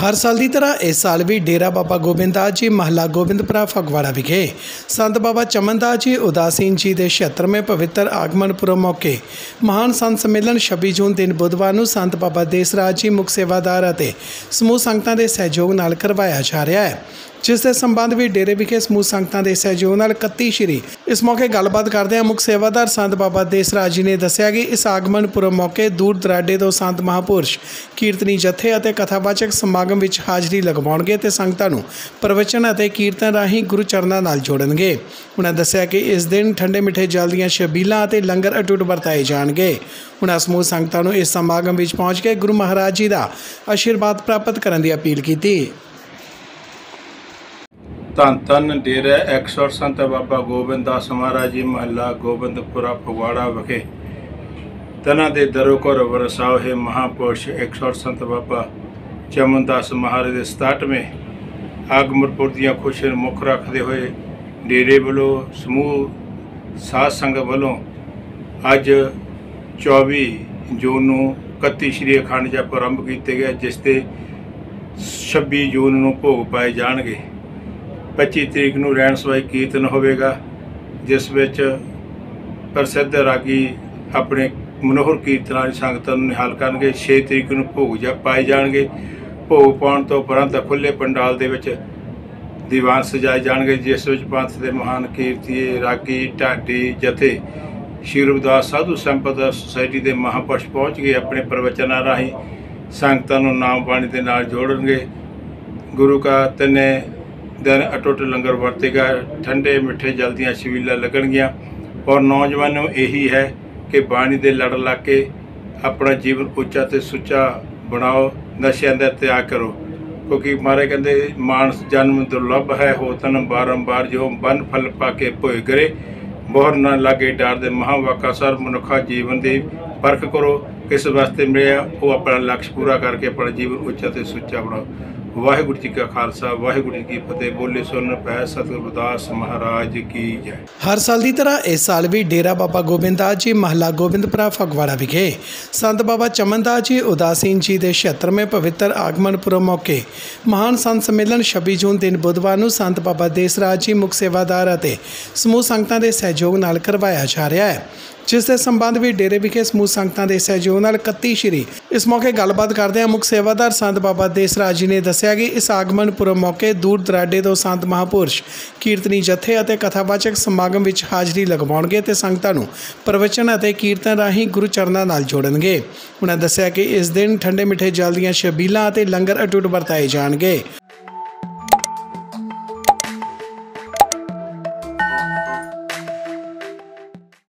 हर साल की तरह इस साल भी डेरा बाबा गोबिंद दास जी महला गोबिंदपुरा फगवाड़ा विखे संत बाबा चमन दास जी उदासीन जी के 76वें पवित्र आगमन पुरब मौके महान संत सम्मेलन 26 जून दिन बुधवार को संत बाबा देसराज जी मुख सेवादार और समूह संगतां के सहयोग नाल करवाया जा रहा है, जिस के संबंध भी डेरे विखे समूह संगतां के सहयोग नाल 31 श्री इस मौके गलबात करदे मुख सेवादार संत बाबा देसराज जी ने दस्सिया कि इस आगमन पुरब मौके दूर दराडे तो संत महापुरुष कीर्तनी जथे और कथावाचक समागम में हाज़री लगवाउणगे ते संगतां नूं प्रवचन और कीर्तन राही गुरु चरनां नाल जोड़नगे। उन्होंने दस्सिया कि इस दिन ठंडे मिठे जल दीयां छबीलां और लंगर अटुट वरताए जाणगे। उन्होंने समूह संगतां नूं इस समागम में पहुँच के गुरु महाराज जी का आशीर्वाद प्राप्त करने की अपील की। धन धन डेरा एक्सर संत बाबा गोबिंद दास महाराज जी महला गोबिंदपुरा फगवाड़ा विखे तना दे दरो घर वरसाओ है महापुरुष एक्सर संत बाबा चमन दास महाराज के 67वें आगमन दियां खुशियां मुख रखते हुए डेरे वालों समूह साध संगत वालों अज 24 जून को 31 श्री अखंड जप आरंभ किए गए, जिसते 26 जून को भोग पाए जाएंगे। 25 तरीक को रैन सवाई कीर्तन होगा, जिस विच प्रसिद्ध रागी अपने मनोहर कीर्तन संगतां नूं निहाल करनगे। 6 तरीक को भोग पाए जाएंगे। भोग पाउण तो उपरंत खुले पंडाल दे विच दीवान सजाए जाएंगे, जिस विच पंथ के महान कीर्तीए रागी ढाडी जथे श्री रविदास साधु संपदा सोसाइटी के महापुरुष पहुँच के अपने प्रवचनों राही संगतां नूं नाम बाणी दे नाल जोड़नगे। गुरु का तिने दिन अटुट लंगर वरतेगा, ठंडे मिठे जल दीयां छबीलां लगणगियां और नौजवानों यही है कि बाणी दे लड़ ला के अपना जीवन उच्चा ते सुच्चा बनाओ, नशियां दा त्याग करो, क्योंकि महाराज कहते मानस जन्म दुर्लभ है, हो तन बारंबार जो बन फल पाके भोए करे, बोहर न लागे डार दे महावाका सर मनुखा जीवन की परख करो, किस वास्ते मिले वो अपना लक्ष्य पूरा करके अपना जीवन उच्चा ते सुच्चा बनाओ। वाहिगुरू जी का खालसा वाहिगुरू जी की फतेह। बोले सुन पै सतगुरु रविदास महाराज की जय। हर साल की तरह इस साल भी डेरा बाबा गोबिंद दास जी महला गोबिंदपुरा फगवाड़ा विखे संत बाबा चमन दास जी उदासीन जी के 76वें पवित्र आगमन पुरब मौके महान संत सम्मेलन 26 जून दिन बुधवार को संत बाबा देसराज जी मुख सेवादार और समूह संगतां के सहयोग नाल करवाया जा रहा है, जिस के संबंध भी डेरे विखे समूह संगतां के सहयोग नाल 31 श्री इस मौके गलबात करदे मुख सेवादार संत बाबा देसराज जी ने दस्सिया कि इस आगमन पुरब मौके दूर दराडे तो संत महापुरुष कीर्तनी जथे और कथावाचक समागम में हाज़री लगवाउणगे ते संगतां नूं प्रवचन और कीर्तन राही गुरु चरनां नाल जोड़नगे। उन्होंने दस्सिया कि इस दिन ठंडे मिठे जल दीयां छबीलां और लंगर अटुट वरताए जाणगे।